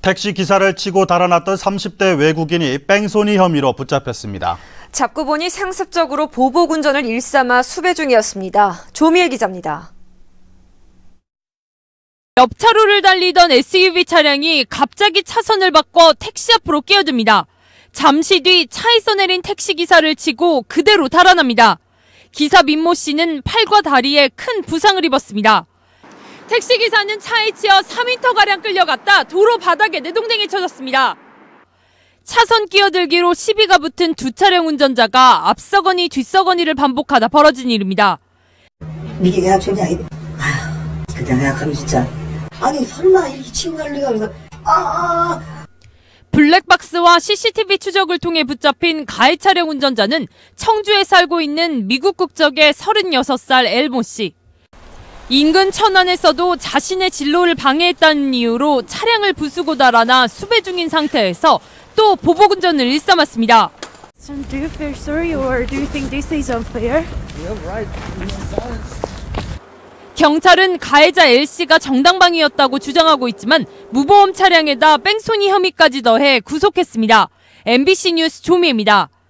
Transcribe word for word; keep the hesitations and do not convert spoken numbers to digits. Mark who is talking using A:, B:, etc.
A: 택시 기사를 치고 달아났던 삼십 대 외국인이 뺑소니 혐의로 붙잡혔습니다.
B: 잡고 보니 상습적으로 보복운전을 일삼아 수배 중이었습니다. 조미애 기자입니다.
C: 옆 차로를 달리던 에스유브이 차량이 갑자기 차선을 바꿔 택시 앞으로 끼어듭니다. 잠시 뒤 차에서 내린 택시기사를 치고 그대로 달아납니다. 기사 민모 씨는 팔과 다리에 큰 부상을 입었습니다. 택시기사는 차에 치여 삼 미터가량 끌려갔다 도로 바닥에 내동댕이 쳐졌습니다. 차선 끼어들기로 시비가 붙은 두 차량 운전자가 앞서거니 뒤서거니를 반복하다 벌어진 일입니다.
D: 이게 약초냐 이거. 아휴, 그때 생각하면 진짜. 아니 설마 이렇게 치고 갈 리가 그래서 아, 아.
C: 블랙박스와 씨씨티비 추적을 통해 붙잡힌 가해 차량 운전자는 청주에 살고 있는 미국 국적의 서른여섯 살 엘모 씨. 인근 천안에서도 자신의 진로를 방해했다는 이유로 차량을 부수고 달아나 수배 중인 상태에서 또 보복운전을 일삼았습니다.
E: Do you feel sorry or do you think this is unfair?
C: 경찰은 가해자 L씨가 정당방위였다고 주장하고 있지만 무보험 차량에다 뺑소니 혐의까지 더해 구속했습니다. 엠비씨 뉴스 조미애입니다.